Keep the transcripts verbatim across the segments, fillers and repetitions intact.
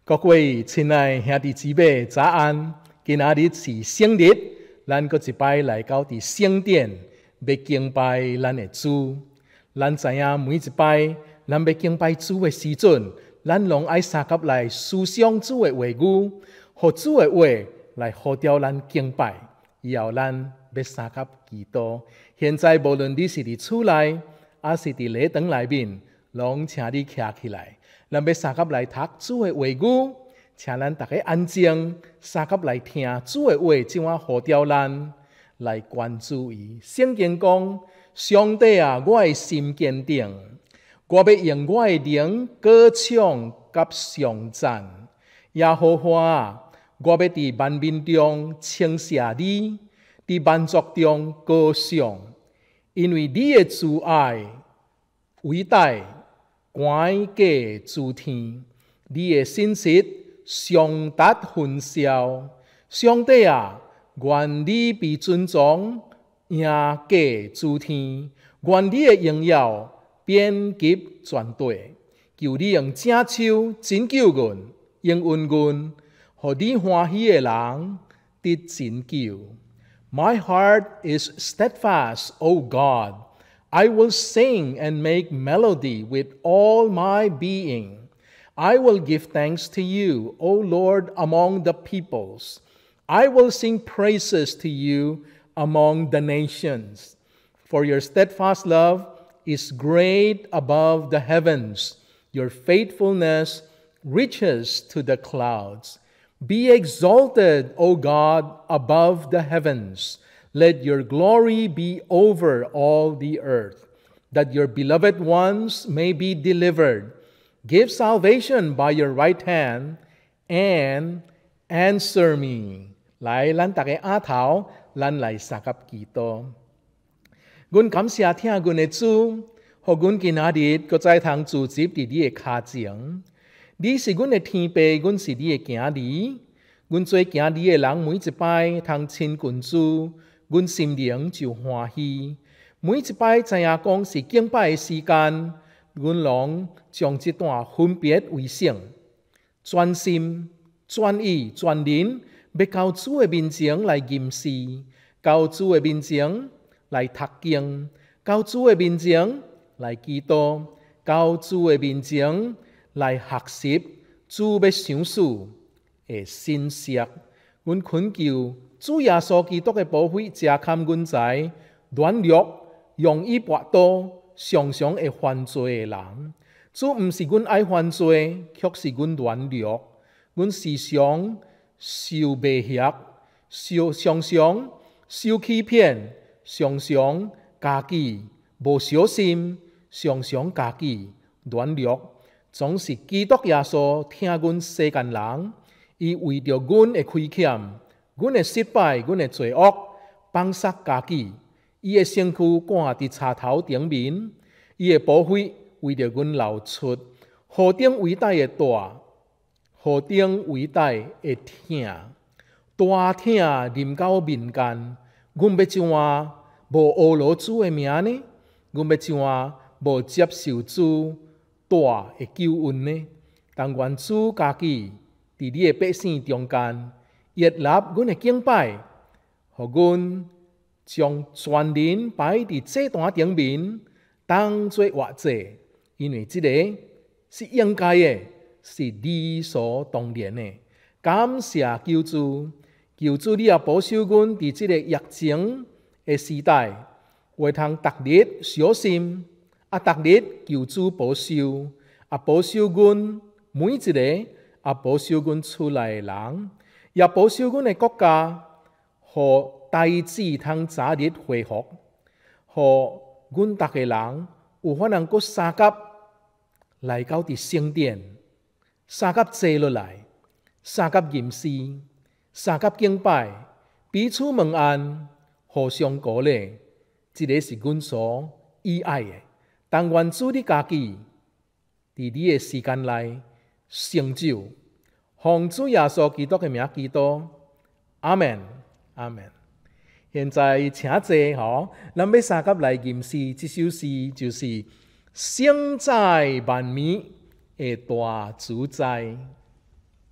各位亲爱兄弟姊妹，早安！今仔日是圣日，咱搁一摆来到伫圣殿，要敬拜咱的主。咱知影每一摆，咱要敬拜主的时阵，咱拢爱三甲来思想主的话语，互主的话来呼召咱敬拜。以后咱要三甲祈祷。现在无论你是伫厝内，还是伫礼堂内面，拢请你徛起来。咱要三甲来读主的话语，请咱大家安静，三甲来听主的话，怎啊呼召咱来关注伊。圣经讲：上帝啊，我的心坚定，我要用我的灵歌唱甲颂赞。耶和华啊，我要伫万民中称谢你，伫万族中歌颂，因为你的慈爱伟大。关价诸天，你的信实上达云霄。上帝啊，愿你被尊重，赢价诸天，愿你的荣耀遍及全地。求你用正手拯救阮，应允阮，互你欢喜的人得拯救。My heart is steadfast, O God. I will sing and make melody with all my being. I will give thanks to you, O Lord, among the peoples. I will sing praises to you among the nations. For your steadfast love is great above the heavens. Your faithfulness reaches to the clouds. Be exalted, O God, above the heavens. Let your glory be over all the earth, that your beloved ones may be delivered. Give salvation by your right hand, and answer me. 来，咱大家額頭，咱來三甲祈禱。阮感謝聽阮的主，互阮今仔日閣再通聚集佇你的腳前。你是阮的天父，阮是你的囝兒。阮做囝兒的人，每一擺通親近主。阮心靈就歡喜，每一擺知影講是敬拜的時間，阮攏將這段分別為聖，專心、專意、專人，要到主的面前來吟詩，到主的面前來讀經，到主的面前來祈禱，到主的面前來學習主要賞賜的信息。阮懇求主耶穌基督的寶血遮蓋阮在軟弱、容易跋倒、常常會犯罪的人。主毋是阮愛犯罪，卻是阮軟弱。阮時常受迷惑，受常常受欺騙，常常家己無小心，常常家己軟弱。總是基督耶穌聽阮世間人，伊為着阮的虧欠。阮的失敗，阮的罪惡，放殺家己，伊的身軀掛佇柴頭頂面，伊的寶血為着阮流出，何等偉大的大，何等偉大的疼，大疼臨到民間，阮要怎啊無學羅主的名呢？阮要怎啊無接受主大的救恩呢？但願主家己佇你的百姓中間。悅納阮的敬拜，互阮將全人擺佇祭壇頂面，當作活祭，因為這個是應該的，是理所當然的。感謝救主，求主你也保守阮佇這個疫情的時代，會通逐日小心，啊，逐日求主保守，啊，保守阮每一個，啊，保守阮厝內的人。也保守阮的國家，互大志通早日恢復，互阮逐個人有法能閣三甲來到佇聖殿，三甲坐落來，三甲吟詩，三甲敬拜，彼此問安，互相鼓勵，這個是阮所喜愛的。但願主你家己佇你的時間內成就。奉主耶穌基督的名祈禱，阿門，阿門。現在請坐吼，咱要三甲來吟詩，這首詩就是勝在萬民的大主宰。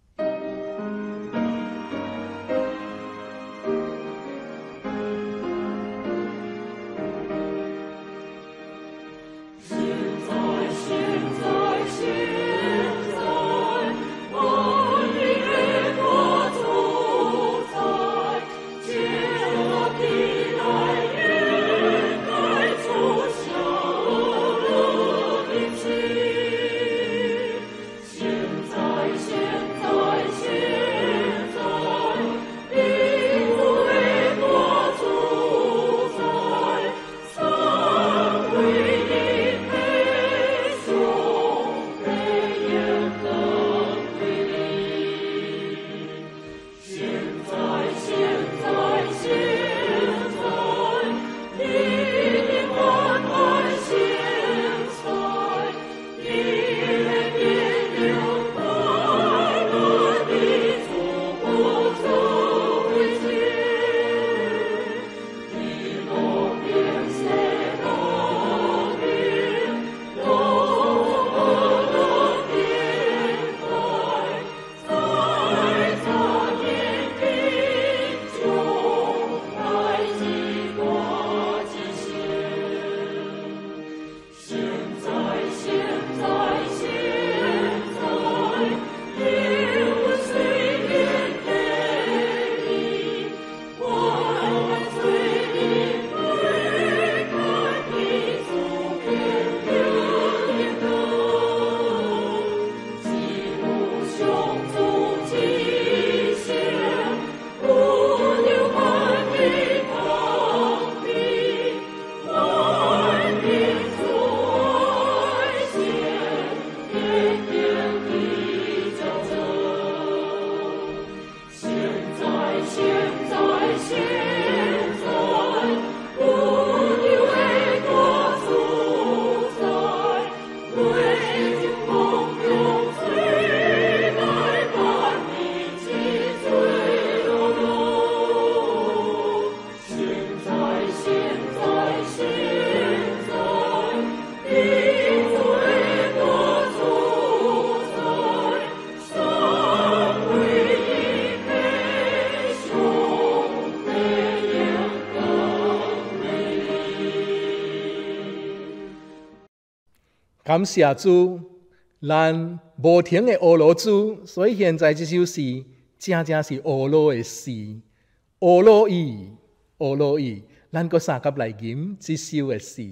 感谢主，咱无停的学罗主，所以现在这首诗正正是学罗的诗，学罗伊，学罗伊，咱搁三甲来吟这首的诗。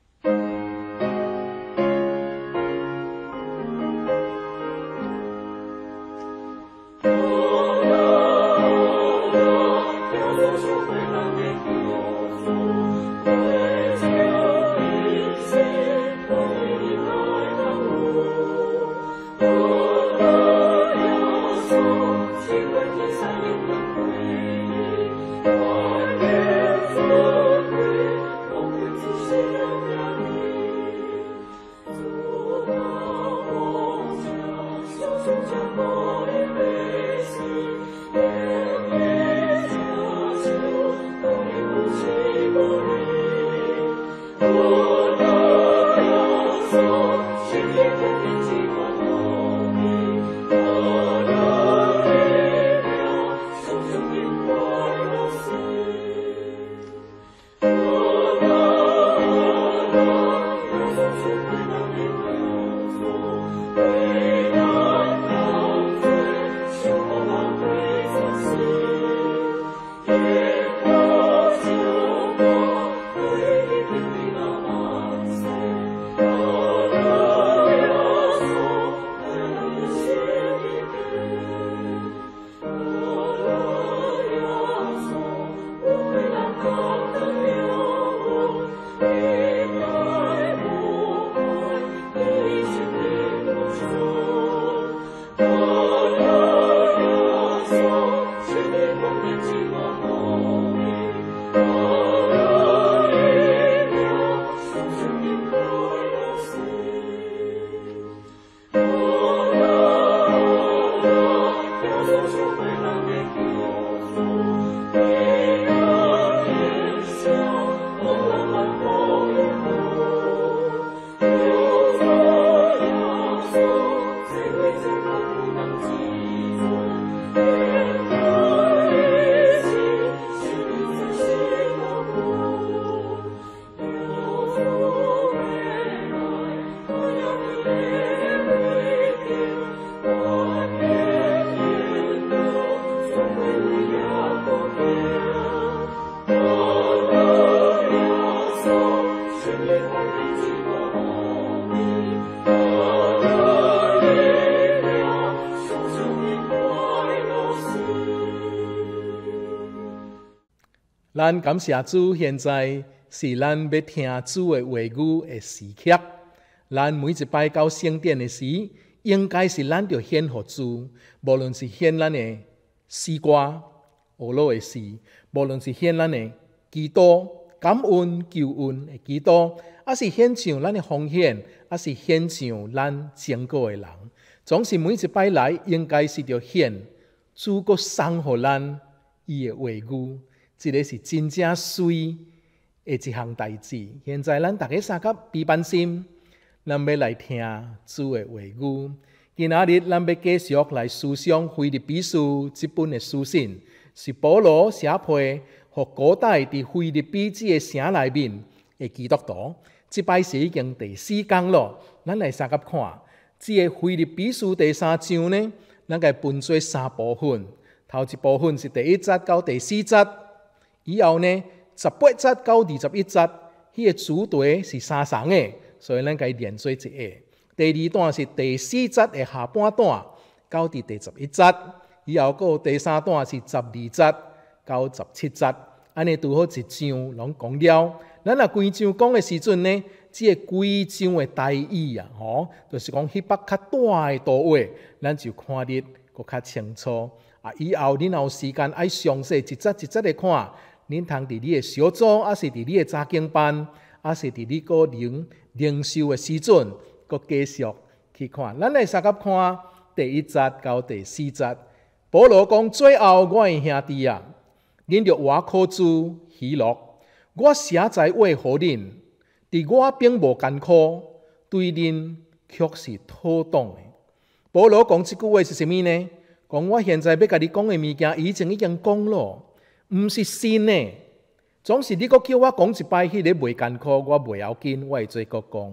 咱感谢主，现在是咱要听主的话语的时刻。咱每一摆到圣殿的时，应该是咱着献给主，无论是献咱的诗歌、学罗的诗，无论是献咱的祈祷、感恩、救恩的祈祷，还是献上咱的奉献，还是献上咱经过的人，总是每一摆来，应该是着献主国送予咱伊的话语。这个是真正水的一项代志。现在咱大家三甲闭班心，咱要来听主的话语。今仔日咱要继续来思想腓立比书这本的书信，是保罗写批予古代伫腓立比这个城内面的基督徒。这摆是已经第四讲了，咱来三甲看这个腓立比书第三章呢，咱该分做三部分。头一部分是第一节到第四节。以后呢，十八节到二十一节，迄个主题是三重的，所以咱该连做一下。第二段是第四节的下半段，到伫第十一节，以后个第三段是十二节到十七节，安尼拄好一章拢讲了。咱若规章讲的时阵呢，这个规章的大意啊，吼，就是讲迄笔较大的图画，咱就看得搁较清楚。啊，以后恁有时间爱详细一节一节的看。恁通伫你的小组，还是伫你的查经班，还是伫你个灵灵修的时阵，搁继续去看。咱来三甲看第一节到第四节。保罗讲：最后我的兄弟啊，恁着活靠主喜乐。我写在话予恁，伫我并无艰苦，对恁却是妥当的。保罗讲这句话是啥物呢？讲我现在要甲你讲的物件，以前已经讲了。毋是新的，总是你阁叫我讲一摆，迄个袂艰苦，我袂要紧，我会做国讲。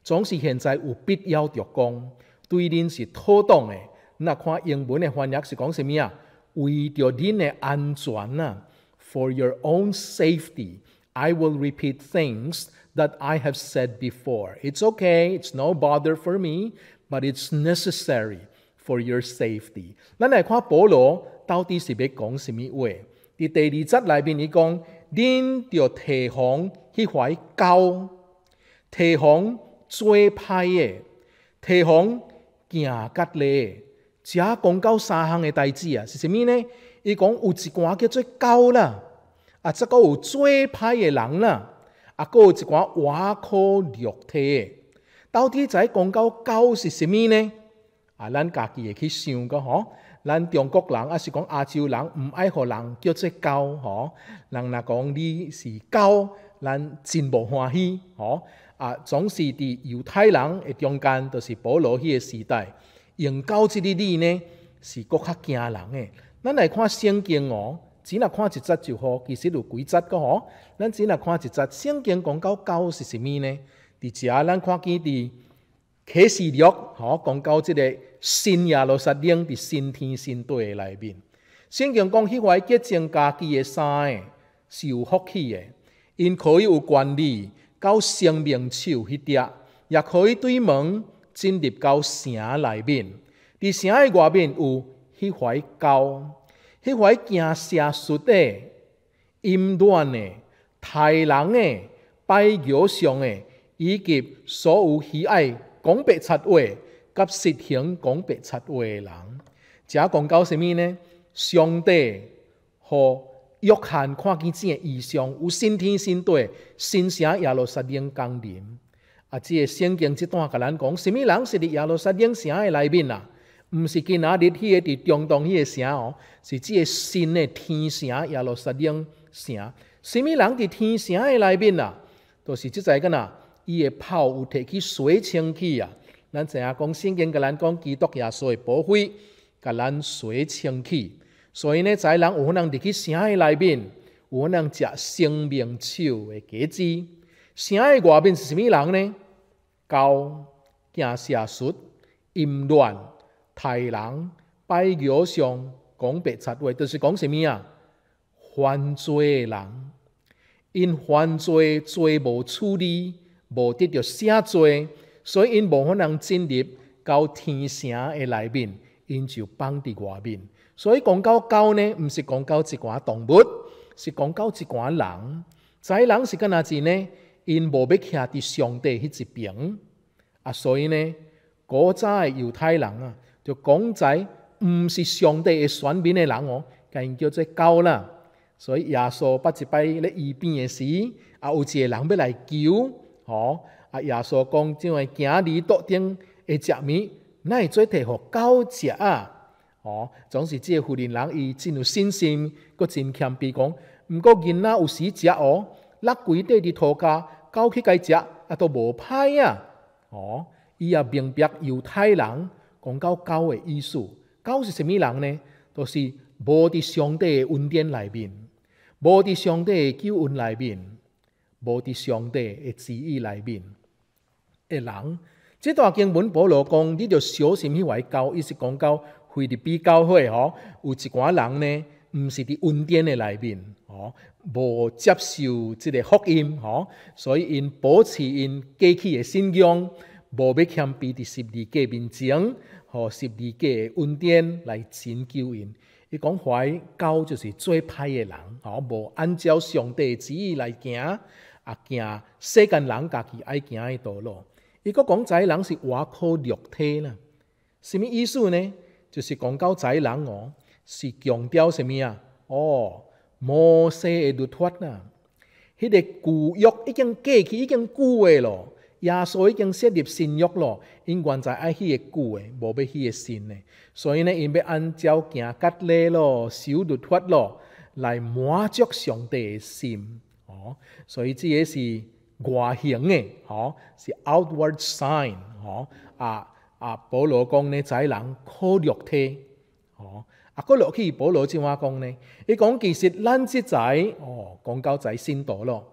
总是现在有必要着讲，对恁是妥当的。那看英文的翻译是讲什么啊？为着恁的安全啊 ，For your own safety, I will repeat things that I have said before. It's okay, it's no bother for me, but it's necessary for your safety. 咱来看保罗到底是要讲什么话？伫第二节内面，伊讲，恁着提防迄怀狗，提防做歹的，提防行割礼。只讲到三项的代志啊，是什么呢？伊讲有一寡叫做狗啦，啊，则个有做歹的人啦，啊，个有一寡瓦可肉体的。到底在讲到狗是什么呢？啊，咱家己会去想个吼。咱中国人啊是讲亚洲人，唔爱互人叫做狗吼。人若讲你是狗，咱真无欢喜吼。啊，总是伫犹太人的中间，就是保罗迄个时代。用狗这个字呢，是搁较惊人的。咱来看圣经哦，只若看一节就好，其实有几节个吼。咱只若看一节，圣经讲到狗是什么呢？伫遮咱看见伫启示录吼，讲到即个新耶路撒冷伫新天新地的内面。圣经讲迄怀洁净家己的衫的，是有福气的，因可以有权利到生命树迄块，也可以对门。进入到城内面，伫城的外面有迄怀狗，迄怀惊邪术的、淫乱的、杀人的、拜偶像的，以及所有喜爱讲白贼话、甲实行讲白贼话的人。这讲到什么呢？上帝和约翰看见这个异象，有新天新地、新城耶路撒冷降临。啊！即个圣经这段甲咱讲，什么人是伫耶路撒冷城的内面啊？毋是今仔日迄个伫中东迄个城哦，是即个新的天城耶路撒冷城。什么人伫天城的内面啊？就是即个个呐，伊的炮有摕去洗清气啊。咱知影讲圣经甲咱讲，基督耶稣的宝血甲咱洗清气。所以呢，在人有可能入去城的内面，有可能食生命树的果子。城的外面是什么人呢？狗、行邪术、淫乱、杀人、拜偶像、讲白贼话，就是讲什么啊？犯罪的人，因犯罪罪无处理，无得到赦罪，所以因无可能进入到天城的内面，因就放伫外面。所以讲到狗呢，毋是讲到一寡动物，是讲到一寡人。在人是干哪子呢？因无要徛伫上帝迄一边啊，所以呢，古早的犹太人啊，就讲在毋是上帝的选民的人哦，甲因叫做狗啦。所以耶稣捌一摆咧医病的时，啊有一个人要来求，吼啊耶稣讲，即个行离桌顶会食面，哪会做摕互狗食啊？哦，总是即个妇人人伊真有信心，佫真谦卑讲，毋过囡仔有时食哦，落规地伫涂骹。狗去该食，啊都无歹啊！哦，伊也明白犹太人讲到狗的意思。狗是什么人呢？都、就是无伫上帝的恩典内面，无伫上帝的救恩内面，无伫上帝的旨意内面的人。这段经文保罗讲，你着小心迄位狗，伊是讲到腓立比教会吼，有一寡人呢，毋是伫恩典的内面，哦。无接受即个福音，吼，所以因保持因过去的信仰，无要谦卑伫十字架面前，互十字架的恩典来拯救因。伊讲怀狗就是做歹的人，吼，无按照上帝的旨意来行，啊行世间人家己爱行的道路。伊佫讲豺人是瓦靠肉体啦，什么意思呢？就是讲到豺人哦，是强调什么啊？哦。摩西的律法呐，迄个旧约已经过去，已经旧的咯。耶稣已经设立新约咯，因原在爱迄个旧的，无要迄个新的。所以呢，因要按照行割礼咯、守律法咯，来满足上帝的心。哦，所以这个是外形的，哦，是 outward sign。哦，啊啊，保罗讲呢，豺人靠肉体，哦。啊，佫落去，保罗怎话讲呢？伊讲其实咱即在哦，讲到在信道咯，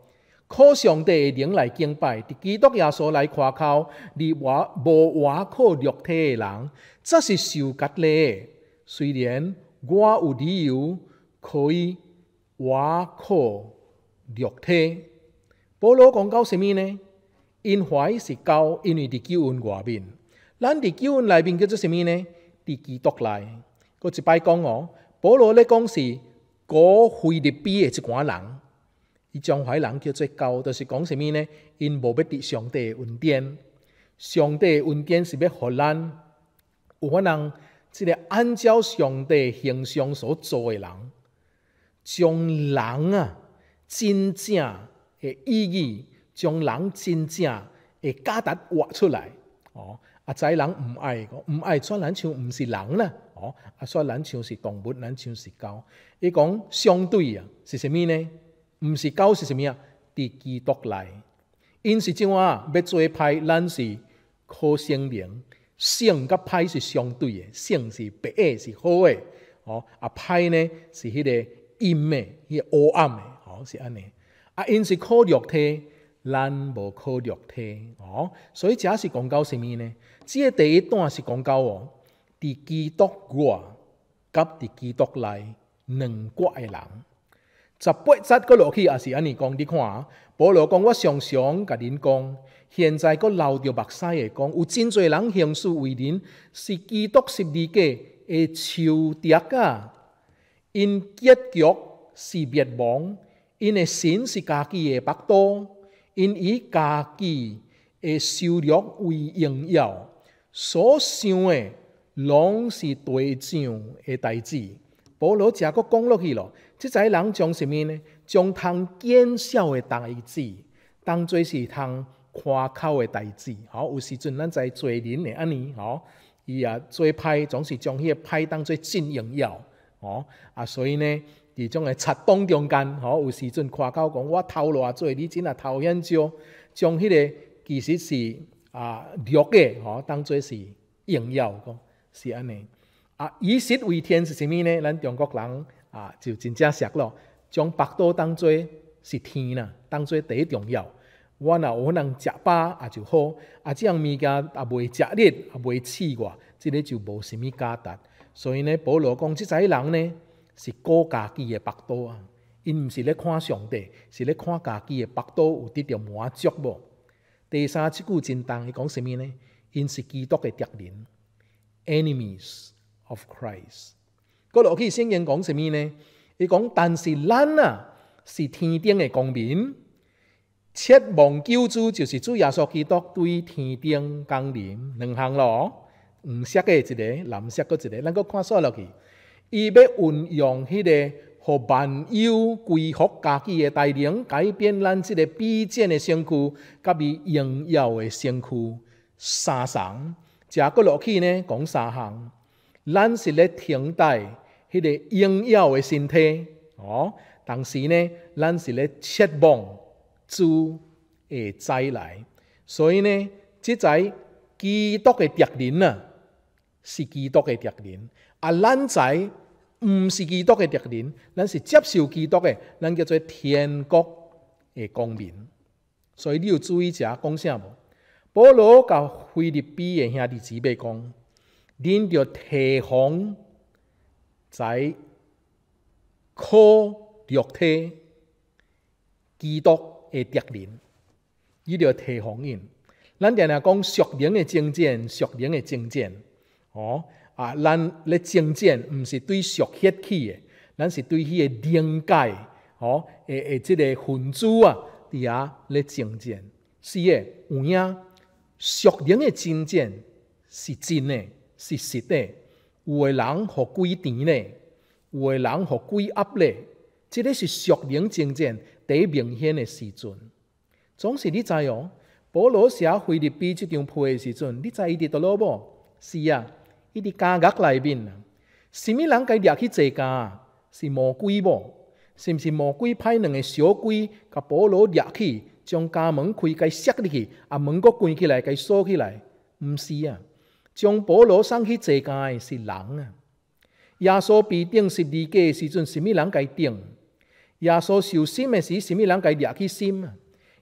靠上帝的灵来敬拜，伫基督耶稣来夸口，你我无活靠肉体的人，这是受割礼的。虽然我有理由可以活靠肉体，保罗讲到什么呢？因怀是高，因为伫救恩外面，咱伫救恩内面叫做什么呢？伫基督内。佫一摆讲哦，保罗咧讲是古腓立比的一群人，伊将怀人叫做高，就是讲什么呢？因无要得上帝的恩典，上帝的恩典是要互咱有法人，即个按照上帝形象所做的人，将人啊真正的意义，将人真正的价值活出来。哦，啊，知人唔爱，唔爱说咱像唔是人啦。哦，啊，说咱像是动物，咱像是狗。伊讲相对啊，是什么呢？唔是狗是什么啊？伫基督内，因是怎啊？要做歹，咱是靠圣灵，圣甲歹是相对的，圣是白的，是好的。哦，啊，歹呢是迄个阴的，迄个黑暗的。哦，是安尼。啊，因是靠肉体，咱无靠肉体。哦，所以这是讲到什么呢？这个第一段是讲到哦。伫基督外，甲伫基督内两国的人，十八节搁落去也是安尼讲。你看啊，保罗讲：我常常甲恁讲，现在搁流着目屎的讲，有真侪人行事为人，是基督十字架的仇敌啊！因结局是灭亡，因的神是家己的腹肚，因以家己的收入为荣耀，所想的。拢是地上的代志。保罗则佫讲落去咯，即个人将什么呢？将通见笑的代志当作是通夸口的代志。好，有时阵咱在做人的安尼，好，伊啊做歹总是将迄个歹当作真荣耀。哦啊，所以呢，伫种的插当中间，好，有时阵夸口讲我偷偌做，你真啊偷遐少，将迄个其实是啊弱的，好当作是荣耀讲。是安尼啊，以实为天是啥物呢？咱中国人啊，就真正熟咯，将腹肚当作是天啦，当作第一重要。我若有可能食饱也就好，啊，这样物件也袂食力，也袂刺我，这个就无什么价值。所以呢，保罗讲，即个人呢是顾家己的腹肚啊，因毋是咧看上帝，是咧看家己的腹肚有得到满足无。第三即句真重，伊讲什么呢？因是基督的敌人。Enemies of Christ。嗰落去聖經講什麼呢？伊講，但是咱啊是天頂嘅公民，切望救主就是主耶穌基督對天頂降臨，兩項咯，黃色嘅一個，藍色嗰一個，咱個看煞落去，伊要運用迄個，互萬有歸服家己嘅大能，改變咱即個卑賤嘅身軀，甲伊榮耀嘅身軀，三項。食過落去呢，講三項，咱是咧停待迄個榮耀嘅身體，哦，同時呢，咱是咧切望主嘅再來，所以呢，即在基督嘅敵人啊，是基督嘅敵人，啊，咱在唔是基督嘅敵人，咱是接受基督嘅，咱叫做天國嘅公民，所以你要注意一下講啥無？保羅甲腓立比的兄弟姊妹講：恁着提防在靠肉體基督的敵人，你着提防因。咱定定講屬靈的爭戰，屬靈的爭戰，哦啊，咱咧爭戰毋是對屬血氣的，咱是對迄個靈界，哦誒誒，即個分子啊，佇遐咧爭戰，是的，有影。屬靈嘅爭戰是真嘅，是實嘅。有嘅人互鬼甜咧，有嘅人互鬼壓咧，這個是屬靈爭戰第一明顯嘅時陣。總是你知哦，保羅寫腓立比這張批嘅時陣，你知伊佇倒落無？是啊，伊佇監獄內面啊。什麼人該掠去坐監啊？是魔鬼無？是毋是魔鬼派兩個小鬼甲保羅掠去？將家門開，該塞入去，啊門閣關起來，該鎖起來，毋是啊！將保羅送去坐監嘅是人啊！耶穌被釘十字架嘅時陣，什麼人該釘？耶穌受審嘅時，什麼人該掠去審啊？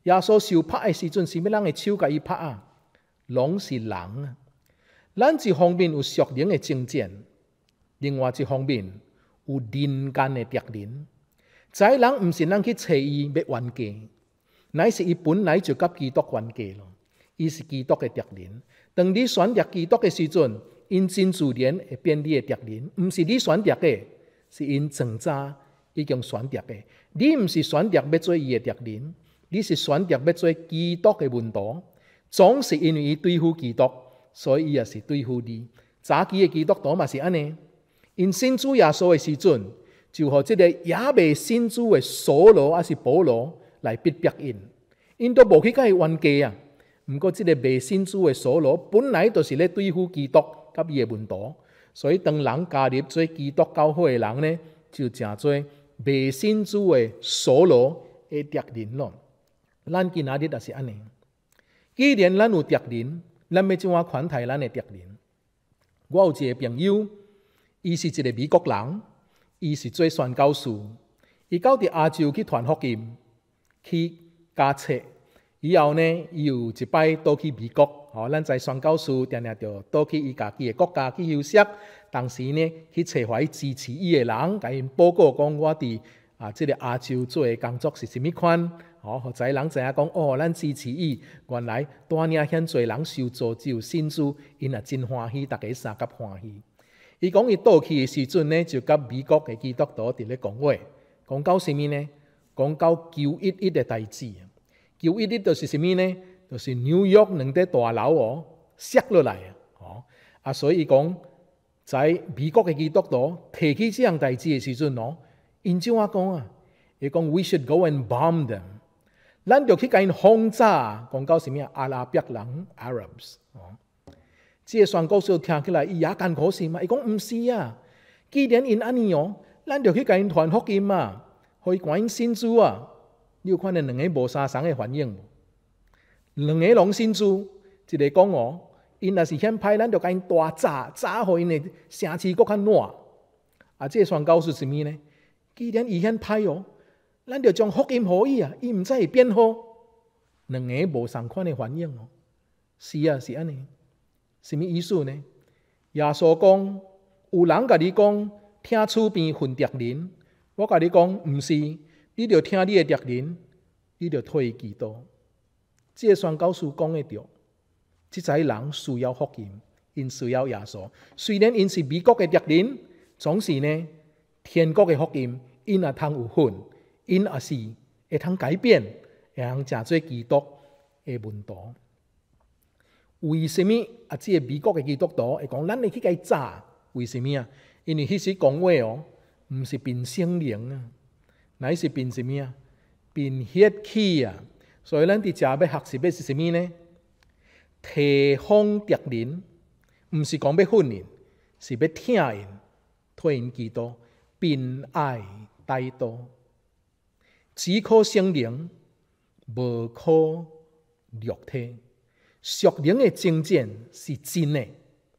耶稣受拍的时阵，是咩人的手甲伊拍啊？拢是人啊！咱一方面有属灵的征战，另外一方面有人间的敌人。豺人毋是咱去找伊要冤家，乃是伊本来就甲基督冤家咯。伊是基督的敌人。当你选择基督的时阵，因真自然会变你的敌人，毋是你选择的，是因从早已经选择的。你毋是选择要做伊的敌人，你是选择要做基督的门徒。总是因为伊对付基督，所以伊也是对付你。早期的基督徒嘛是安尼，因信主耶稣的时阵，就和这个也未信主的扫罗还是保罗来逼迫因，因都无去甲伊冤家啊。毋过这个未信主的扫罗本来就是咧对付基督甲伊的门徒，所以当人加入做基督教会的人呢，就成做未信主的扫罗的敌人咯。咱今仔日也是安尼。既然咱有敌人，咱要怎样款待咱的敌人？我有一个朋友，伊是一个美国人，伊是做宣教士，伊到伫亚洲去传福音，去教册。以后呢，伊有一摆倒去美国，吼、哦，咱在宣教士定定着倒去伊家己的国家去休息。当时呢，去找怀支持伊的人，甲因报告讲我伫啊，这个亚洲做的工作是甚物款？哦，互知人知影讲，哦，咱支持伊，原来大领遐侪人受造就信主，因也真欢喜，大家三甲欢喜。伊讲伊倒去的时阵呢，就甲美国的基督徒伫咧讲话，讲到甚物呢？讲到九一一的代志。九一一就是甚物呢？就是纽约两块大楼哦，摔落来啊！哦，啊，所以讲在美国的基督徒提起这样代志的时阵哦，因怎啊讲啊？伊讲 We should go and bomb them， 咱就去甲因轰炸。讲到甚物阿拉伯人 Arabs 哦，这个宣告书听起来伊也艰苦心嘛。伊讲毋是啊，既然因安尼哦，咱就去甲因传福音嘛，互伊赶紧信主啊。你有看到两个无相同的反应无？两个拢信主，一个讲哦，因若是嫌歹，咱就甲因大炸，炸互因的城市搁较烂。啊，这个宣告是甚物呢？既然伊嫌歹哦，咱就将福音互伊啊，伊毋知会变好。两个无相款的反应哦。是啊，是安尼。什么意思呢？耶稣讲，有人甲你讲，听厝边恨敌人，我甲你讲，毋是。你着听你的敌人，你着退基督。这个宣教士讲的对，这些人需要福音，因需要耶稣。虽然因是美国的敌人，总是呢，天国的福音，因也通有份，因也是会通改变，会通成做基督的门徒。为什么啊？这个美国的基督徒会讲，咱会去甲伊炸？为什么啊？因为迄时讲话哦，毋是凭圣灵啊。乃是凭什么啊？凭血气啊！所以咱伫遮要学习的是什么呢？提防敌人，毋是讲要训人，是要听因，推因基督，并爱带导。只靠圣灵，无靠肉体。属灵的征战是真的，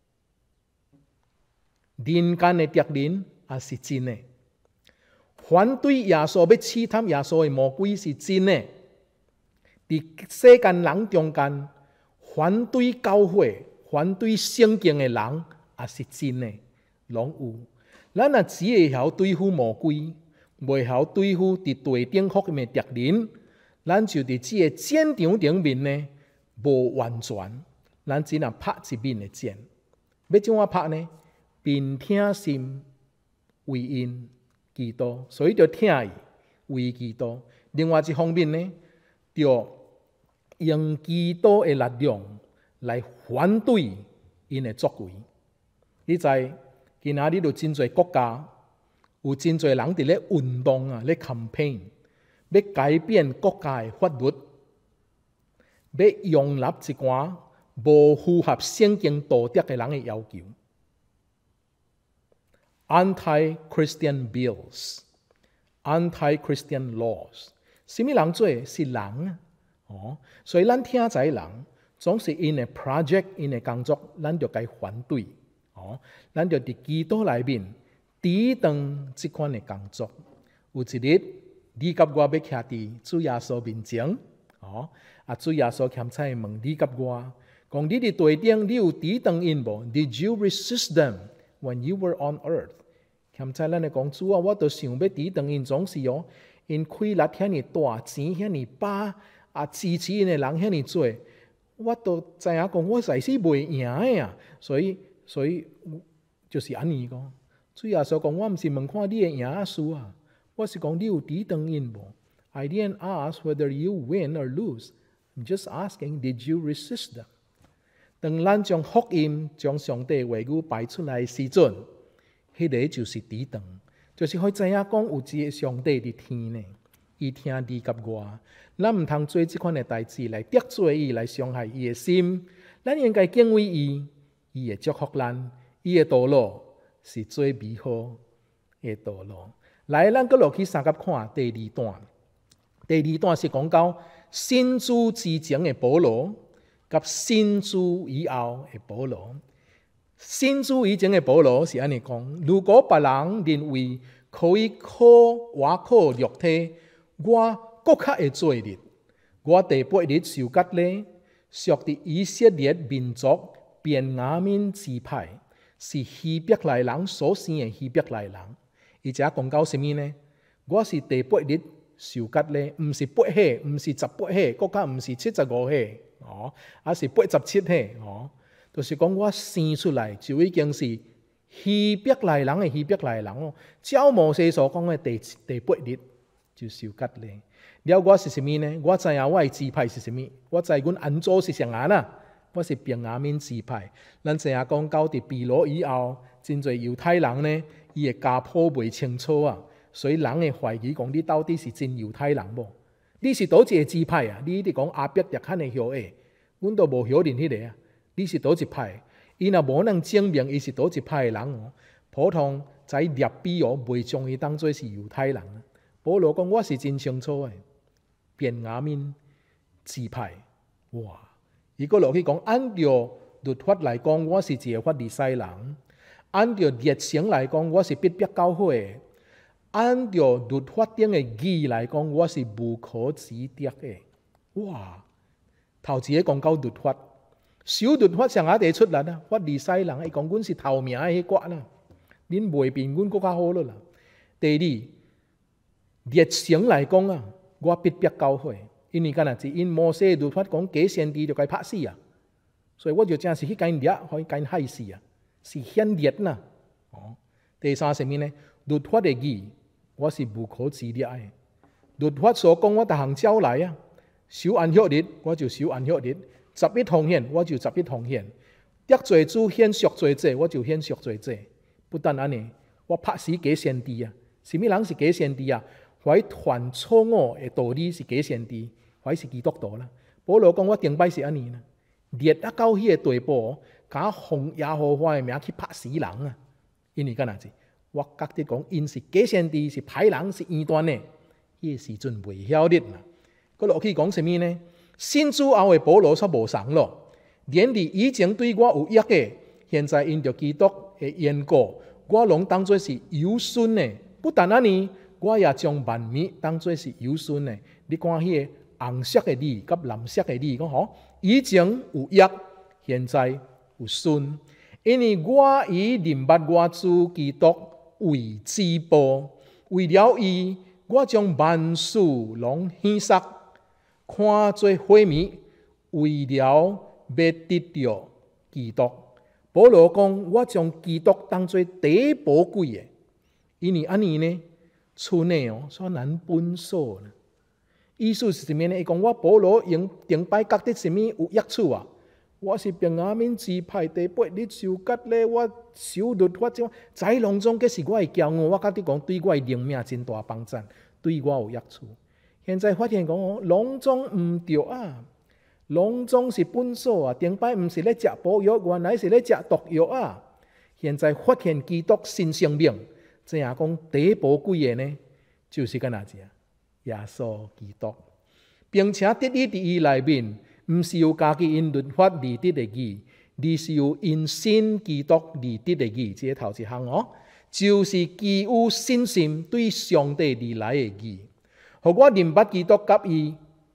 人间的敌人也是真的。反对耶稣要试探耶稣的魔鬼是真的，伫世间人中间，反对教会、反对圣经的人也是真的，拢有。咱若只会晓对付魔鬼，袂晓对付伫地顶福音的敌人，咱就伫这个战场顶面呢，无完全，咱只能拍一面的箭。要怎样拍呢？并听心为因。基督，所以就听伊为基督。另外一方面呢，就用基督的力量来反对因的作为。你知今仔日有真侪国家，有真侪人伫咧运动啊，咧 campaign， 要改变国家的法律，要容纳一寡无符合圣经道德的人的要求。Anti-Christian bills, anti-Christian laws， 什么人做？是人啊！哦，所以咱听在人，总是因的 project， 因的工作，咱就该反对。哦，咱就伫基督内面抵挡这款的工作。有一日，你甲我要徛伫主耶稣面前， 哦，啊，主耶稣欠菜问你甲我，讲你伫地顶，你有抵挡因无 ？Did you resist them when you were on earth？ 欠菜咱来讲主啊，我都想要抵挡因，总是哦，因开力遐尼大，钱遐尼巴，啊，支持因的人遐尼多，我都知影讲我实是袂赢的啊，所以所以就是安尼讲。主耶稣讲，我毋是问看你会赢啊输啊，我是讲你有抵挡因无 ？I didn't ask whether you win or lose. I'm just asking, did you resist them? 当咱将福音、将上帝话语摆出来的时阵，迄个就是抵挡，就是可以知影讲有一个上帝伫天呢，伊听你甲我，咱毋通做即款的代志来得罪伊，来伤害伊的心。咱应该敬畏伊，伊会祝福咱，伊的道路是最美好的道路。来，咱搁落去三甲看第二段。第二段是讲到信主之前的保罗，甲信主以后的保罗。信主以前的保罗是安尼讲：如果别人认为可以靠我靠肉体，我更较会做日。我第八日受割礼，属伫以色列民族便雅悯支派，是希伯来人所生的希伯来人。伊只讲到什么呢？我是第八日受割礼，毋是八岁，毋是十八岁，更加毋是七十五岁，哦，啊是八十七岁，哦。就是讲，我生出来就已经是希伯来人的希伯来人哦。照摩西所讲的第第八日就受割礼。了，我是什么呢？我知影我的支派是什么？我知阮安祖是谁啊啦？我是便雅悯支派。咱知影讲到伫比罗以后，真侪犹太人呢，伊的家谱袂清楚啊，所以人会怀疑讲你到底是真犹太人无？你是倒一个支派啊？你伫讲阿伯特罕的后裔，阮都无晓认迄个啊。你是倒一派？伊若无能证明伊是倒一派的人哦，普通在列比哦，袂将伊当作是犹太人。保罗讲我是真清楚的，便雅悯支派。哇！伊佫落去讲，按照律法来讲，我是一个法利赛人；按照热诚来讲，我是必必教会；按照律法顶的义来讲，我是无可指责的。哇！头一个讲到律法。守律法上下地出来啦，法利赛人伊讲阮是头名的迄挂啦，恁袂比阮更较好了啦。第二，热诚来讲啊，我必必教会，因为干哪是因摩西律法讲假先知就该拍死啊，所以我就真是去跟掠，可以跟害死啊，是显热呐。哦，第三是咩呢？律法的义，我是无可指责的。律法所讲我逐项照来啊，守安息日我就守安息日。十一奉献，我就十一奉献；得罪主献赎罪祭，我就献赎罪祭。不但安尼，我拍死假先知啊！什么人是假先知啊？怀传错误的道理是假先知，怀是基督徒啦。保罗讲我顶摆是安尼啦，列啊到迄个地步，敢奉耶和华的名去拍死人啊！因为干哪子？我觉得讲因是假先知，是歹人，是异端的，迄个时阵袂晓得啦。佮落去讲什么呢？信主后的保罗煞无同咯，连你以前对我有益的，现在因着基督的缘故，我拢当作是有损的。不但安尼，我也将万物当作是有损的。你看迄个红色的字甲蓝色的字，讲吼，以前有益，现在有损。因为我以认捌我主基督为至宝，为了伊，我将万事拢献上。看做毁灭，为了要得到基督。保罗讲，我将基督当作第宝贵的，因为安尼呢，厝内哦，所难分数呢。意思是什么呢？伊讲我保罗用顶摆觉得什么有益处啊？我是便雅悯支派第八日受割礼，我守律法，这在拢中皆是我的骄傲。我觉得讲对我的灵命真大帮助，对我有益处。现在发现讲哦，拢总唔对啊，拢总是本数啊，顶摆唔是咧食补药，原来是咧食毒药啊。现在发现基督新生命，这样讲第一宝贵的呢，就是干哪子啊？耶稣基督，并且得以伫伊内面，唔是有家己因律法而得的义，而是有因信基督而得的义。这头一项哦，就是基于信心对上帝而来的义。互我认捌基督甲伊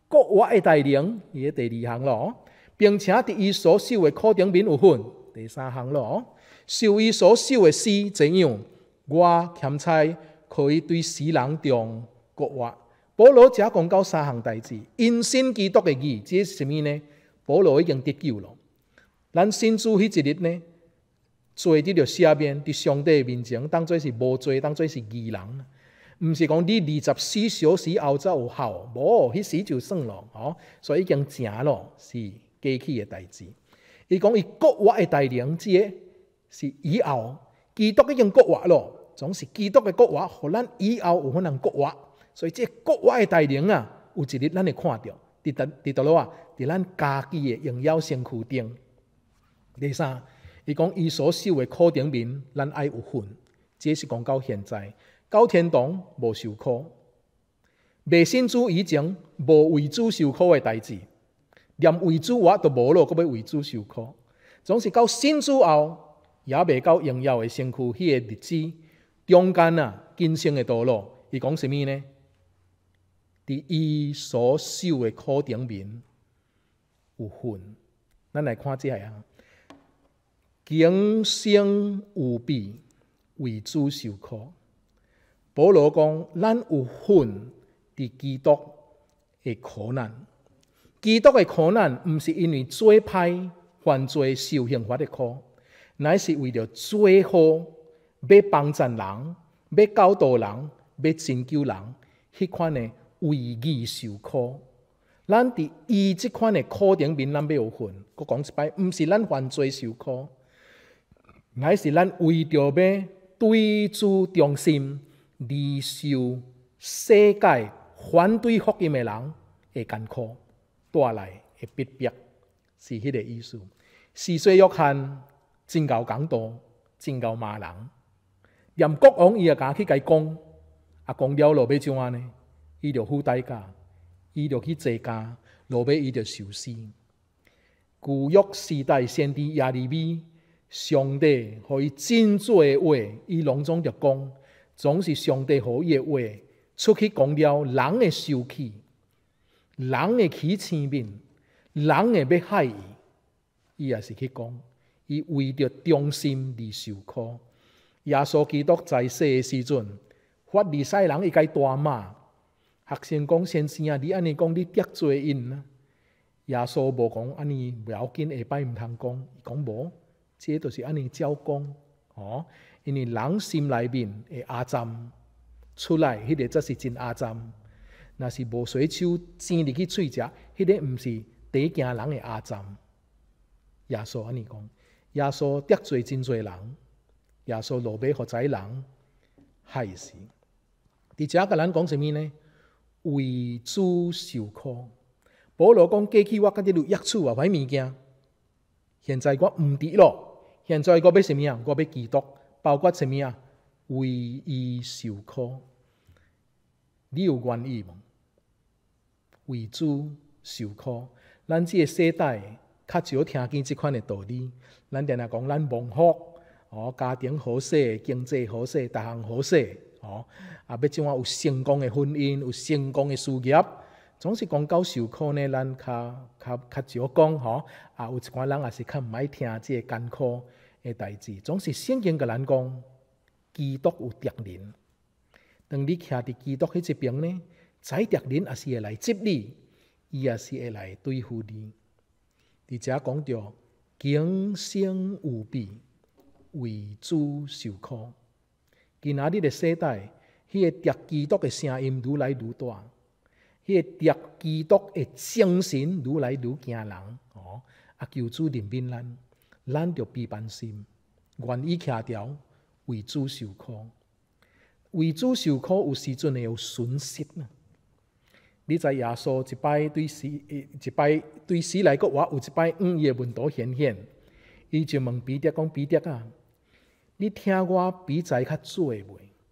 国我的大能，伊个第二项咯，并且伫伊所受的苦顶面有份，第三项咯，受伊所受的死怎样，我欠差可以对死人中国我。保罗只讲到三项代志，因信基督的义，这是什么呢？保罗已经得救了。咱信主迄一日呢，罪得着赦免，伫上帝面前当作是无罪，当作是义人。毋是讲你二十四小时后才有效，无，迄时就算咯，哦，所以已經成咯，是過去嘅代志。伊講伊國活嘅大能，即是以後基督已經國活咯，總是基督嘅國活，互咱以後有可能國活。所以即國活嘅大能啊，有一日咱會看到，佇佇佇倒落啊，佇咱家己嘅榮耀身軀頂。第三，伊講伊所受嘅苦頂面，咱愛有份，這是講到現在。到天堂無受苦，未信主以前無為主受苦嘅代志，連為主我都無咯，閣要為主受苦。總是到信主後，也未到榮耀嘅身軀，迄個日子中間啊，今生嘅道路，伊講什麼呢？佇伊所受嘅苦頂面有份。咱來看這下，今生有必為主受苦。保羅講：咱有份佇基督嘅苦難，基督嘅苦難毋是因為做歹犯罪受刑罰嘅苦，乃是為了做好，要幫助人，要教導人，要拯救人，迄款嘅為義受苦。咱佇伊即款嘅苦頂面，咱要有份。佫講一擺，毋是咱犯罪受苦，乃是咱為着要對主忠心。而受世界反對福音的人的艱苦帶來的逼迫，是迄個意思。施洗約翰真夠講道，真夠罵人，連國王伊也敢去甲伊講，啊講了落尾怎樣呢？伊就付代價，伊就去坐監，落尾伊就受死。舊約時代先知耶利米，上帝互伊真濟的話，伊攏總着講。總是上帝予伊的話出去講了，人會生氣，人會起生命，人會要害伊，伊也是去講，伊為着忠心而受苦。耶穌基督在世的時陣，法利賽人伊甲伊大罵，學生講先生啊，你安尼講，你得罪因啊。耶穌無講安尼不要緊，下擺毋通講，伊講無，這就是安尼照講，哦。因為人心內面的亞針出來，迄、那個才是真亞針。若是無水手煎入去喙食，迄、那個毋是第一件人的亞針。耶穌安尼講，耶穌得罪真濟人，耶穌落尾互知人害死。佇遮甲咱講什麼呢？為主受苦。保羅講過去我甲你有益處啊，歹物件。現在我毋佇咯，現在我要什麼啊？我要基督。包括什麼啊？為伊受苦，你有願意嗎？為主受苦，咱這個世代較少聽見這款的道理。咱定定講咱蒙福，哦，家庭好勢，經濟好勢，大項好勢，哦，啊，要怎樣有成功的婚姻，有成功的事業，總是講到受苦呢，咱較較較少講，吼，啊，有一寡人也是較唔愛聽這個艱苦嘅代志，總是聖經甲咱講，基督有敵人。當你徛佇基督迄一邊呢，在敵人也是會來接你，伊也是會來對付你。而且講到今生有必為主受苦，今仔日嘅世代，迄、那個敵基督嘅聲音愈來愈大，迄、那個敵基督嘅精神愈來愈驚人。哦，啊，求主憐憫咱。咱就備辦心，願意徛條為主受苦。為主受苦有時陣會有損失啊！你知耶穌一擺對死，一擺對死來個話，有一擺五夜門徒顯現，伊就問彼得講：彼得啊，你聽我比在較做袂？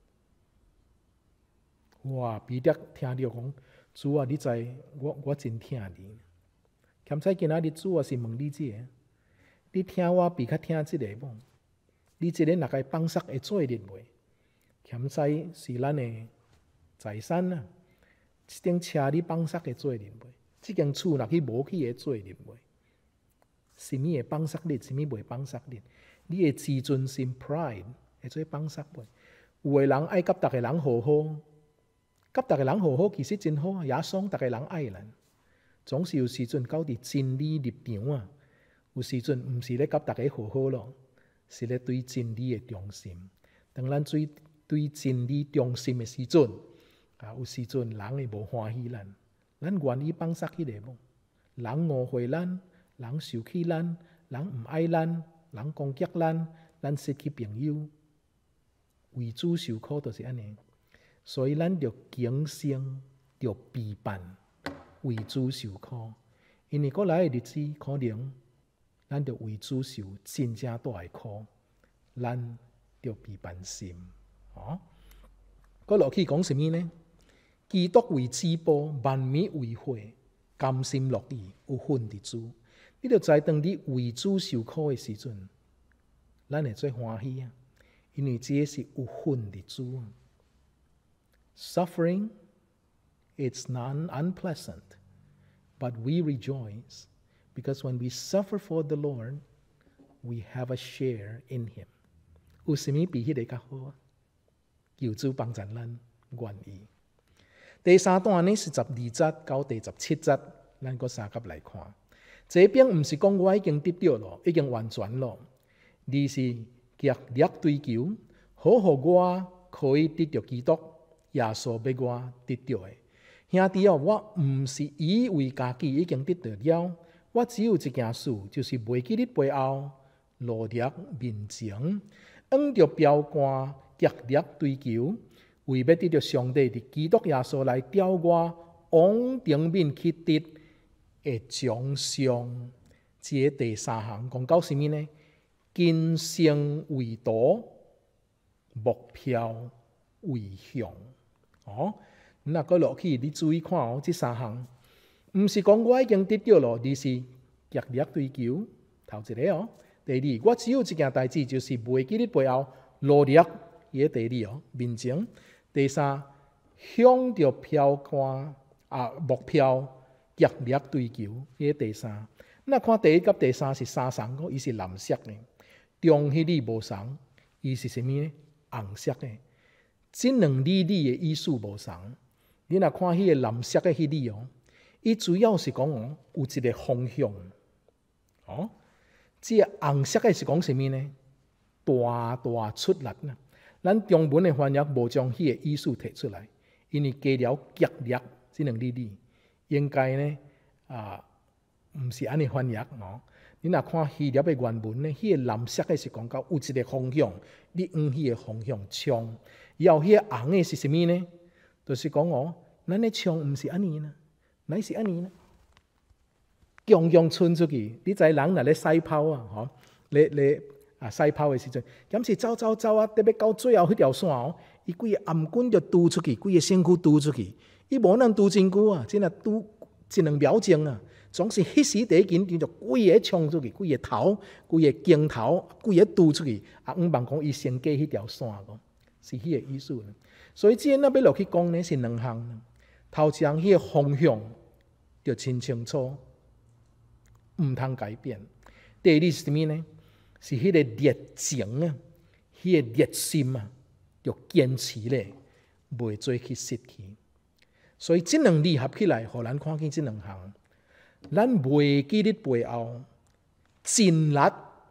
哇！彼得聽到講：主啊，你知我我真聽你。兼且今仔日主啊是問你這個。你聽我比較聽這個無？你這個若個放煞會做得袂？欠債是咱的財產啊！一頂車你放煞會做得袂？ 这间厝若去无去会做入袂？什么会放杀你？什么袂放杀你？你的自尊心 pride 会做放杀袂？有的人爱甲逐个人好好，甲逐个人好好其实真好啊，耶稣逐个人爱咱，总是有时阵到伫真理立场啊，有时阵毋是咧甲逐个好好咯，是咧对真理的忠心。当咱对对真理忠心的时阵，啊，有时阵人会无欢喜咱，咱愿意放杀迄个无？人误会咱，人受气咱，人毋爱咱，人攻击咱，咱失去朋友，为主受苦就是安尼。所以咱着谨慎，着备办，为主受苦。因为过来的日子，可能咱着为主受真正大的苦，咱着备办心。哦，搁落去讲什么呢？基督为至宝，万民为火，甘心乐意，有份伫主。你着知当你为主受苦的时阵，咱会最欢喜啊！因为这是有份伫主。Suffering, it's not unpleasant, but we rejoice because when we suffer for the Lord, we have a share in Him. 有什么比迄个较好啊？求主帮助咱愿意。第三段呢是十二节到第十七节，咱搁三甲来看。这边毋是讲我已经得到了，已经完全了，而是极力追求，好互我可以得到基督耶稣要我得到的。兄弟哦，我毋是以为家己已经得到了，我只有一件事，就是袂记你背后努力面前，按着标杆极力追求，为要得到上帝伫基督耶稣来调我往顶面去得的奖赏。这第三项讲到什么呢？今生为道，目标为向。哦，那个落去，你注意看哦，这三项，毋是讲我已经得到了，而是极力追求。头一个哦，第二，我只有一件代志，就是袂记你背后努力。伊个第二哦，面前。第三，向着标杆啊目标极力追求。伊个第三。那看第一甲第三是三层个，伊是蓝色的；中迄粒无层，伊是什么呢？红色的。这两粒粒的意思无同。你若看迄个蓝色的迄粒哦，伊主要是讲哦有一个方向。哦，这个红色的是讲什么呢？大大出力呐！咱中文的翻译无将迄个意思提出来，因为加了极力这两粒粒，应该呢啊，毋是安尼翻译哦。你若看希腊的原文呢，迄、那个蓝色的是讲到有一个方向，你往迄个方向冲。然后迄个红的是什么呢？就是讲哦，咱的冲毋是安尼呢，乃是安尼呢，强强冲出去。你知人若咧赛跑啊，吼，咧咧啊赛跑的时阵，敢是走走走啊，特别到最后迄条线哦，伊规个颔棍就拄出去，规个身躯拄出去，伊无能拄真久啊，只若拄一两秒钟啊。总是迄时第一紧张就规个冲出去，规个头、规个镜头、规个拄出去，啊，毋茫讲伊先过迄条线个，是迄个意思呢。所以即个咱要落去讲呢，是两项。头一项迄个方向就真清楚，毋通改变。第二是啥物呢？是迄个热情啊，迄个热心啊，要坚持咧，袂做去失去。所以即两字合起来，互咱看见即两项。咱袂记伫背后，尽力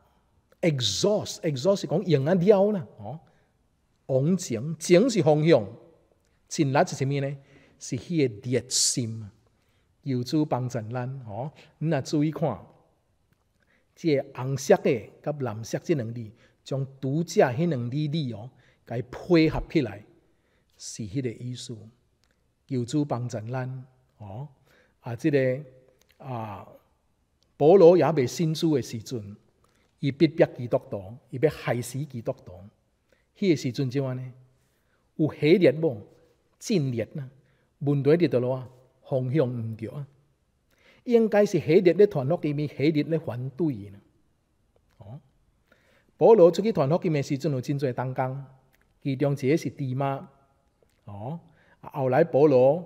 exhaust exhaust 是讲用啊了啦，哦，往前前是方向，尽力是啥物呢？是迄个热心，求主帮助咱哦。你若注意看，即个红色的甲蓝色即两字，将拄则迄两字字哦，甲伊配合起来，是迄个意思。求主帮助咱哦，啊，即、这个。啊，保罗也未信主的时阵，伊逼迫基督徒，伊要害死基督徒。迄个时阵怎样呢？有火热无？真热呐！问题伫倒落啊，方向毋对啊。应该是火热咧传福音，火热咧反对呢。哦，保罗出去传福音的时阵有真侪同工，其中一个是弟妈。哦，后来保罗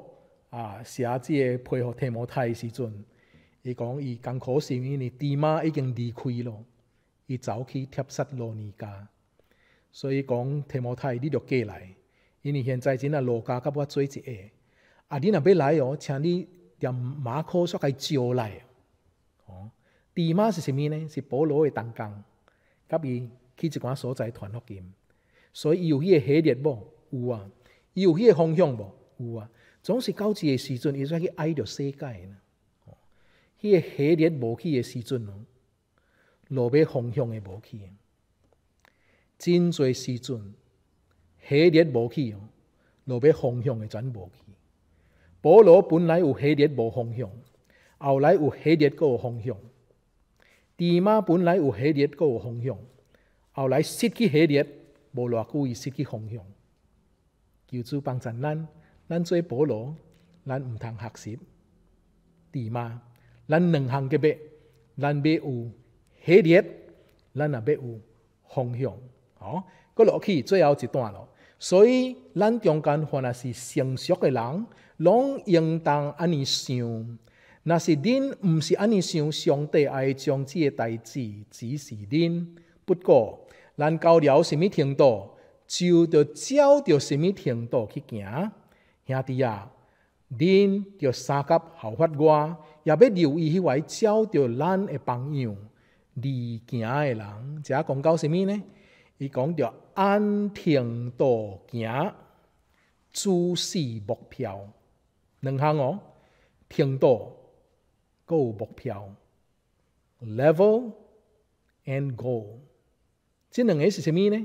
啊写这个批互提摩太的时阵，伊讲伊艰苦是因为弟妈已经离开了，伊走去帖撒罗尼迦，所以讲提摩太你着过来，因为现在真啊路加甲我做一下，啊你若要来哦，请你连马可煞该招来。哦，弟妈是啥物呢？是保罗的同工，甲伊去一寡所在传福音，所以伊有迄个系列无？有啊，伊有迄个方向无？有啊。总是到一个时阵，伊才去爱着世界呢。哦，迄个系列无去的时阵哦，路要方向的无去，真侪时阵系列无去哦，路要方向的全无去。保罗本来有系列无方向，后来有系列佫有方向。弟妈本来有系列佫有方向，后来失去系列，无偌久伊失去方向。求主帮助咱。咱做保罗，咱毋通学习弟妈，咱两项结别，咱要有系列，咱也要有方向。哦，佫落去最后一段咯。所以咱中间凡若是成熟的人，拢应当安尼想。若是恁毋是安尼想，上帝爱将即个代志指示恁。不过，咱到了什么程度，就着照着什么程度去行。兄弟啊，恁着三甲效法我，也要留意迄位照着咱的榜样而行的人。这讲到什么呢？伊讲着按程度行，注视目标。两项哦，程度佮有目标 ，level and goal。这两个是什么呢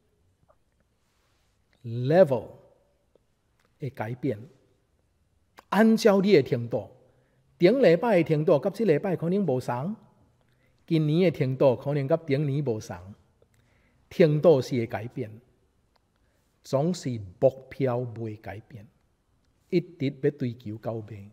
？level。会改变，按照你的程度，顶礼拜的程度，甲即礼拜可能无同；今年的程度可能甲顶年无同。程度是会改变，总是目标袂改变，一直要追求到尾。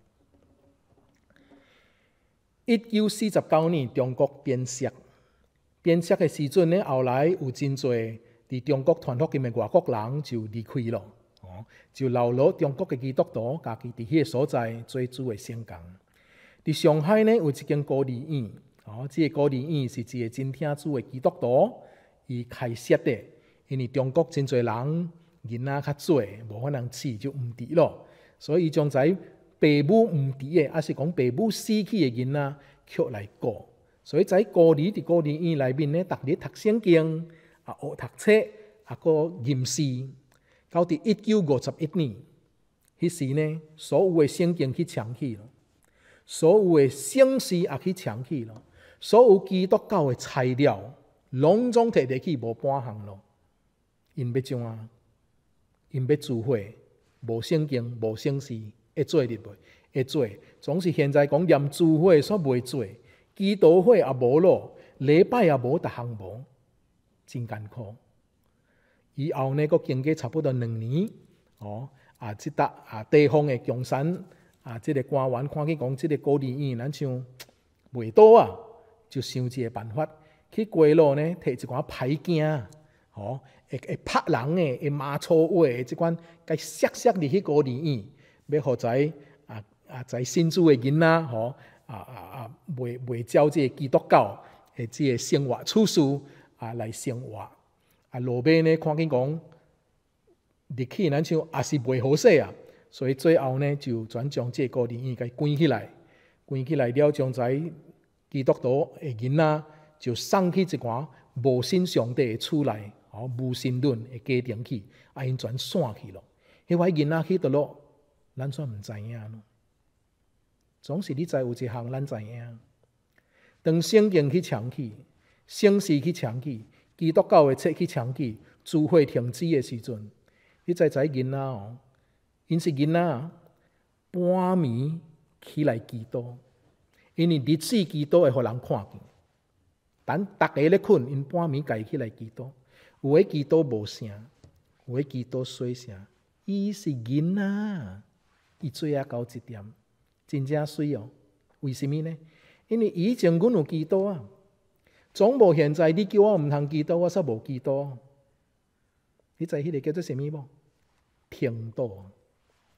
一九四十九年，中国变色，变色的时阵呢，后来有真侪伫中国传福音的外国人就离开了。哦，就留落中国的基督徒，家己伫迄个所在做主的圣工。伫上海呢，有一间孤儿院，哦，这个孤儿院是一个真听主的基督徒伊开设的。因为中国真侪人囡仔较济，无法通饲就毋伫咯，所以伊将在爸母毋伫的，还是讲爸母死去的囡仔，捡来顾。所以在孤儿伫孤儿院内面呢，逐日读圣经，啊学读册，啊个吟诗。到伫一九五十一年，迄时呢，所有的圣经去抢去了，所有的圣诗也去抢去了，所有基督教的材料，拢总摕摕去无半项咯。因要怎啊？因要聚会，无圣经，无圣诗，会做入袂？会做，总是现在讲连聚会煞袂做，基督会也无咯，礼拜也无，逐项无，真艰苦。以后呢，佫经过差不多两年，哦，啊，即搭啊地方的共产啊，即、这个官员看去讲，即个孤儿院咱像袂倒啊，就想一个办法，去街路呢，摕一寡牌镜，哦，会会拍人的，会骂粗话的，即款该塞塞入去孤儿院，要互在啊啊在信主的囡仔，吼啊啊啊，袂袂照即个基督教的即个生活处事啊来生活。啊，落尾呢，看见讲入去，咱像也是袂好势啊，所以最后呢，就转将这个孤儿院给关起来，关起来了，将在基督徒的囡仔就送去一寡无信上帝的厝内，哦，无神论的家庭去，啊，因全散去咯。迄位囡仔去倒落，咱煞毋知影咯。总是你知有一项咱知影，当圣经去抢去，圣诗去抢去。基督教的册去抢去，聚会停止的时阵，你知知囡仔哦，因是囡仔半暝起来祈祷，因为日子祈祷会互人看见。等逐个咧困，因半暝家起来祈祷，有诶祈祷无声，有诶祈祷细声。伊是囡仔，伊做啊到一点，真正水哦。为什么呢？因为以前阮有祈祷啊。总无现在你叫我毋通祈祷，我煞无祈祷。你知迄个叫做什么无？程度。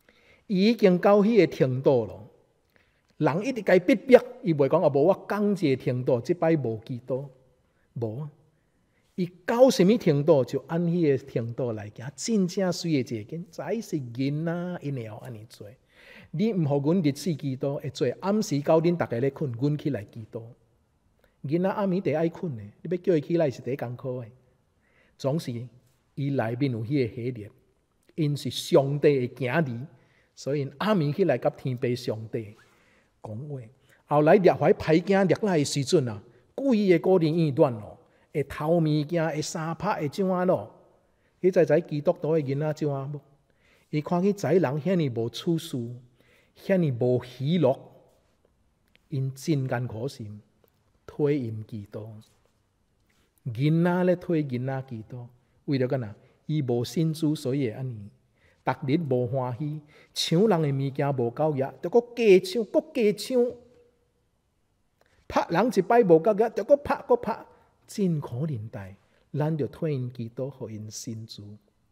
伊已经到迄个程度了。人一直甲伊逼迫，伊袂讲啊，无我讲一个程度，即摆无基督，无。伊到什么程度，就按迄个程度来行。真正水的一个，才是囡仔因会安尼做。你毋互阮日死基督会做，暗时到恁逐个咧困，阮起来基督。囡仔暗暝得爱困的，你要叫伊起来是第一艰苦的。总是伊内面有迄个系列，因是上帝的囝儿，所以暗暝起来甲天父上帝讲话。后来掠怀歹囝掠来的时阵啊，贵的孤人院乱咯，会偷物件，会三拍，会怎啊咯？迄在在基督徒的囡仔怎啊无？伊看去在人遐尼无处事，遐尼无喜乐，因真艰苦心。推因基督，囡仔咧推囡仔基督，为了干哪？伊无信主，所以会安尼，逐日无欢喜，抢人的物件无够额，着搁加抢，搁加抢，拍人一摆无够额，着搁拍，搁拍，真可怜待。咱着推因基督，互因信主。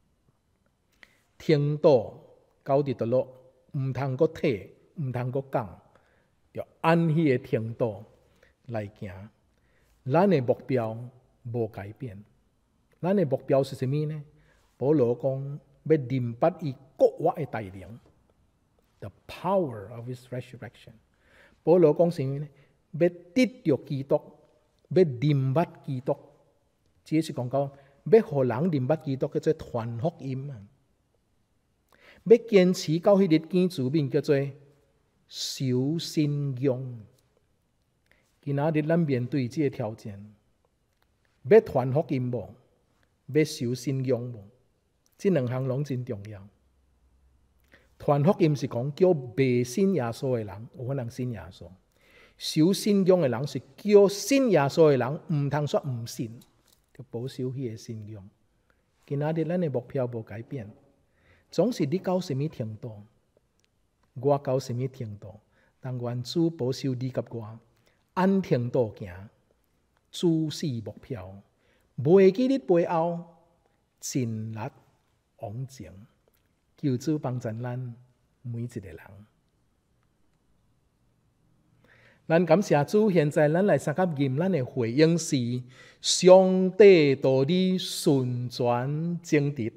听道到伫倒落，毋通搁退，毋通搁讲，着按迄个听道来行，咱的目标无改变。咱的目标是什么呢？保罗讲要明白伊国活的大能 ，the power of his resurrection。保罗讲什么呢？要得着基督，要明白基督。这是讲到要互人明白基督，叫做传福音啊。要坚持到迄日见主面，叫做守信用。今仔日咱面对这个挑战，要传福音无？要守信用无？这两项拢真重要。传福音是讲叫未信耶稣的人有可能信耶稣；守信用的人是叫信耶稣的人唔通说唔信，就保守迄个信用。今仔日咱的目标无改变，总是你到什么程度，我到什么程度，但愿主保守你甲我。按程度行，注视目标，袂记你背后，尽力往前。求主帮助咱每一个人。咱感谢主，现在咱来三甲念咱的回应是：上帝道理顺转正直。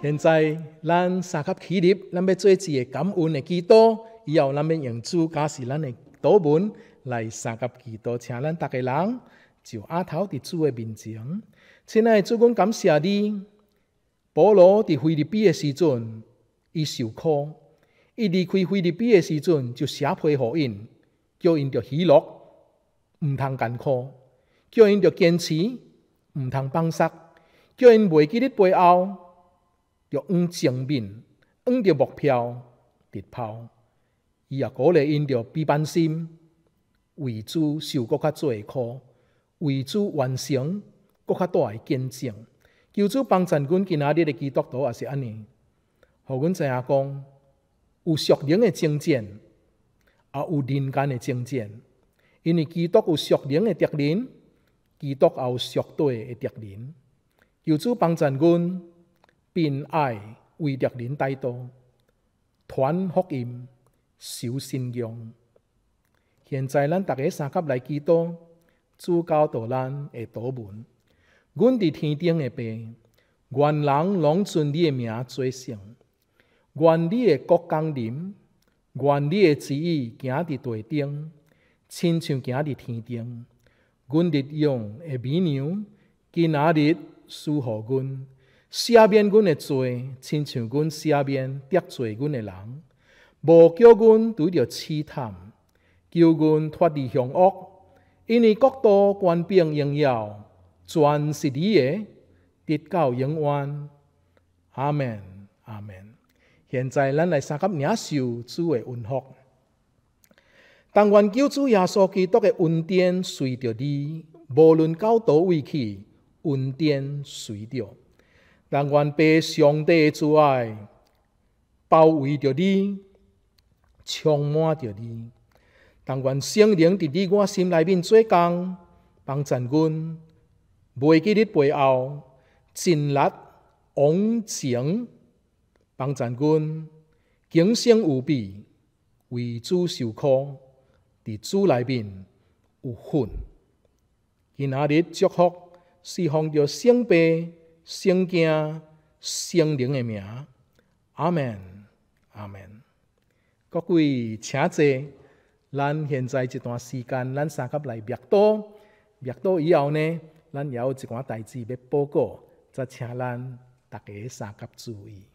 现在咱三甲起立，咱要做一个感恩的祈祷，以后咱要用主假是咱的祷文来三甲祈祷，请咱逐个人就额头伫主的面前。亲爱的主，阮感谢你。保罗伫腓立比的时阵，伊受苦，伊离开腓立比的时阵就写批互因，叫因着喜乐，毋通艰苦，叫因着坚持，毋通放弃，叫因袂记咧背后，着往前面，往着目标直跑。伊也鼓励因着悲悯心，为主受搁较多的苦，为主完成搁较大的见证。求主帮助阮今仔日的基督徒也是安尼，互阮知影讲，有属灵的征战，也有人间的征战。因为基督有属灵的敌人，基督也有属地的敌人。求主帮助阮，并爱为敌人带刀，传福音，守信仰。现在咱大家三甲来祈祷，主教导咱的祷文。阮伫天顶的爸，愿人拢尊你的名做圣，愿你的国降临，愿你的旨意行伫地顶，亲像行伫天顶。阮日用的美娘，今仔日赐互阮，赦免阮的罪，亲像阮赦免得罪阮的人，无叫阮拄着试探，叫阮脱离凶恶，因为国度、权柄、荣耀，全是你的，直到永远。阿们，阿们。现在咱来三甲领受主的恩福。但愿救主耶稣基督的恩典随着你，无论到倒位去，恩典随着。但愿被上帝的慈爱包围着你，充满着你。但愿圣灵伫你我心内面做工，帮助阮。袂记伫背后，尽力往前，帮助阮警醒有比，为主受苦，伫主内面有份。今仔日祝福是奉着圣爸、圣子、圣灵的名，阿们，阿们。各位请坐，咱现在一段时间，咱三甲来默祷，默祷以后呢？咱也有一寡代志要报告，则请咱大家三甲注意。